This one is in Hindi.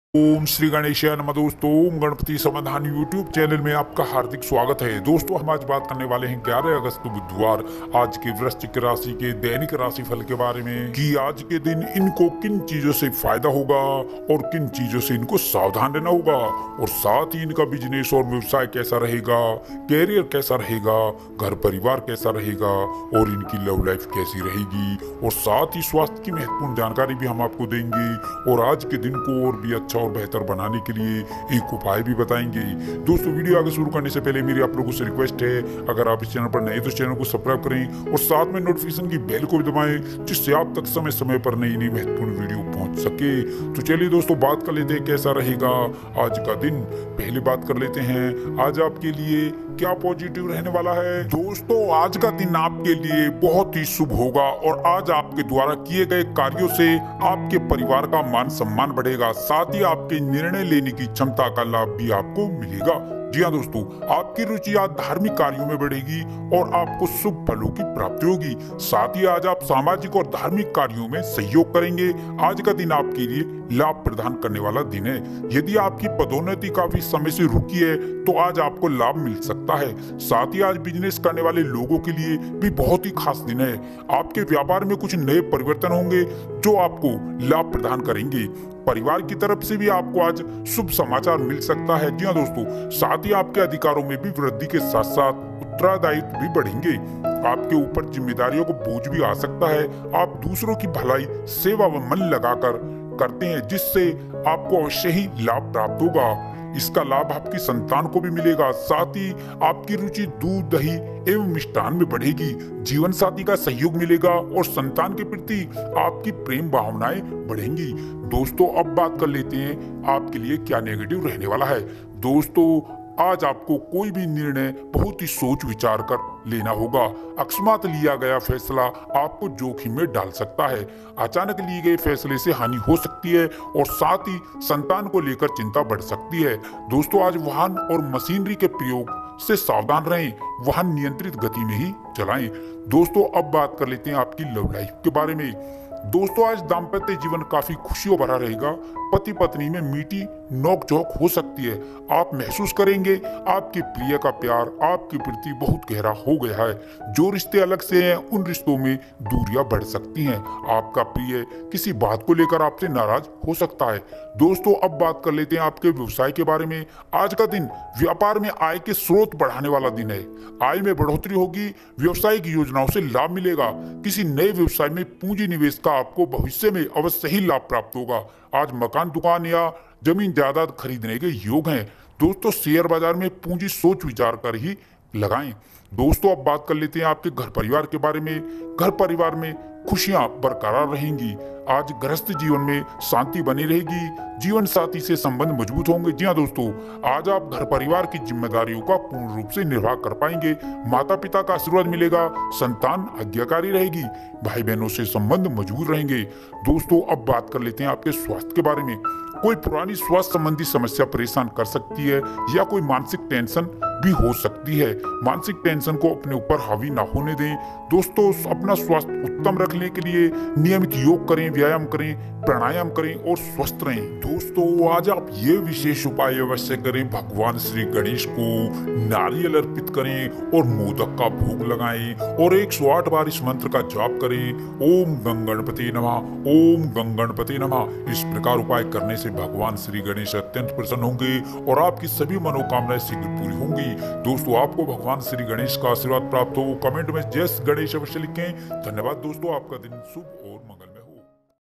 ओम श्री गणेशाय नमः। दोस्तों, ओम गणपति समाधान यूट्यूब चैनल में आपका हार्दिक स्वागत है। दोस्तों, हम आज बात करने वाले हैं 11 अगस्त बुधवार आज के वृश्चिक राशि के दैनिक राशि फल के बारे में कि आज के दिन इनको किन चीजों से फायदा होगा और किन चीजों से इनको सावधान रहना होगा, और साथ ही इनका बिजनेस और व्यवसाय कैसा रहेगा, कैरियर कैसा रहेगा, घर परिवार कैसा रहेगा और इनकी लव लाइफ कैसी रहेगी, और साथ ही स्वास्थ्य की महत्वपूर्ण जानकारी भी हम आपको देंगे और आज के दिन को और भी अच्छा और बेहतर बनाने के लिए एक उपाय भी बताएंगे। दोस्तों, वीडियो आगे शुरू करने से पहले मेरी आप लोगों से रिक्वेस्ट है, अगर आप इस चैनल पर नए तो इस चैनल को सब्सक्राइब करें और साथ में नोटिफिकेशन की बेल को भी दबाएं, जिससे आप तक समय समय पर नई नई महत्वपूर्ण वीडियो पहुंच सके। तो चलिए दोस्तों, बात कर लेते हैं कैसा रहेगा आज का दिन। पहले बात कर लेते हैं आज आपके लिए क्या पॉजिटिव रहने वाला है। दोस्तों, आज का दिन आपके लिए बहुत ही शुभ होगा और आज आपके द्वारा किए गए कार्यों से आपके परिवार का मान सम्मान बढ़ेगा, साथ ही आपके निर्णय लेने की क्षमता का लाभ भी आपको मिलेगा। जी हाँ दोस्तों, आपकी रुचि आज धार्मिक कार्यों में बढ़ेगी और आपको शुभ फलों की प्राप्ति होगी। साथ ही आज आप सामाजिक और धार्मिक कार्यों में सहयोग करेंगे। आज का दिन आपके लिए लाभ प्रदान करने वाला दिन है। यदि आपकी पदोन्नति काफी समय से रुकी है तो आज आपको लाभ मिल सकता है। साथ ही आज बिजनेस करने वाले लोगों के लिए भी बहुत ही खास दिन है। आपके व्यापार में कुछ नए परिवर्तन होंगे जो आपको लाभ प्रदान करेंगे। परिवार की तरफ से भी आपको आज शुभ समाचार मिल सकता है। जी हाँ दोस्तों, साथ ही आपके अधिकारों में भी वृद्धि के साथ साथ उत्तरदायित्व भी बढ़ेंगे। आपके ऊपर जिम्मेदारियों को बोझ भी आ सकता है। आप दूसरों की भलाई, सेवा व मन लगाकर करते हैं, जिससे आपको अवश्य ही लाभ प्राप्त होगा। इसका लाभ आपकी संतान को भी मिलेगा। साथ ही आपकी रुचि दूध, दही एवं मिष्ठान में बढ़ेगी। जीवन साथी का सहयोग मिलेगा और संतान के प्रति आपकी प्रेम भावनाएं बढ़ेंगी। दोस्तों, अब बात कर लेते हैं आपके लिए क्या नेगेटिव रहने वाला है। दोस्तों, आज आपको कोई भी निर्णय बहुत ही सोच विचार कर लेना होगा। अकस्मात लिया गया फैसला आपको जोखिम में डाल सकता है। अचानक लिए गए फैसले से हानि हो सकती है और साथ ही संतान को लेकर चिंता बढ़ सकती है। दोस्तों, आज वाहन और मशीनरी के प्रयोग से सावधान रहें। वाहन नियंत्रित गति में ही चलाएं। दोस्तों, अब बात कर लेते हैं आपकी लव लाइफ के बारे में। दोस्तों, आज दाम्पत्य जीवन काफी खुशियों भरा रहेगा। पति पत्नी में मीठी नोकझोंक हो सकती है। आप महसूस करेंगे आपके प्रिय का प्यार आपके प्रति बहुत गहरा हो गया है। जो रिश्ते अलग से हैं उन रिश्तों में दूरियां बढ़ सकती हैं। आपका प्रिय किसी बात को लेकर आपसे नाराज हो सकता है। दोस्तों, अब बात कर लेते हैं आपके व्यवसाय के बारे में। आज का दिन व्यापार में आय के स्रोत बढ़ाने वाला दिन है। आय में बढ़ोतरी होगी। व्यवसायिक योजनाओं से लाभ मिलेगा। किसी नए व्यवसाय में पूंजी निवेश का आपको भविष्य में अवश्य ही लाभ प्राप्त होगा। आज मकान, दुकान या जमीन जायदाद खरीदने के योग हैं। दोस्तों, शेयर बाजार में पूंजी सोच विचार कर ही लगाएं। दोस्तों, अब बात कर लेते हैं आपके घर परिवार के बारे में। घर परिवार में खुशियां बरकरार रहेंगी। आज गृहस्थ जीवन में शांति बनी रहेगी। जीवन साथी से संबंध मजबूत होंगे। जी हाँ दोस्तों, आज आप घर परिवार की जिम्मेदारियों का पूर्ण रूप से निर्वाह कर पाएंगे। माता पिता का आशीर्वाद मिलेगा। संतान आज्ञाकारी रहेगी। भाई बहनों से संबंध मजबूत रहेंगे। दोस्तों, अब बात कर लेते हैं आपके स्वास्थ्य के बारे में। कोई पुरानी स्वास्थ्य संबंधी समस्या परेशान कर सकती है या कोई मानसिक टेंशन भी हो सकती है। मानसिक टेंशन को अपने ऊपर हावी ना होने दें। दोस्तों, अपना स्वास्थ्य उत्तम रखने के लिए नियमित योग करें, व्यायाम करें, प्राणायाम करें और स्वस्थ रहें। दोस्तों, आज आप ये विशेष उपाय अवश्य करें। भगवान श्री गणेश को नारियल अर्पित करें और मोदक का भोग लगाएं और 108 बार इस मंत्र का जाप करें। ओम गं गणपति नमः, ओम गं गणपति नमः। इस प्रकार उपाय करने से भगवान श्री गणेश अत्यंत प्रसन्न होंगे और आपकी सभी मनोकामनाएं शीघ्र पूरी होंगी। दोस्तों, आपको भगवान श्री गणेश का आशीर्वाद प्राप्त हो। कमेंट में जय गणेश अवश्य लिखें। धन्यवाद दोस्तों, आपका दिन शुभ और मंगल।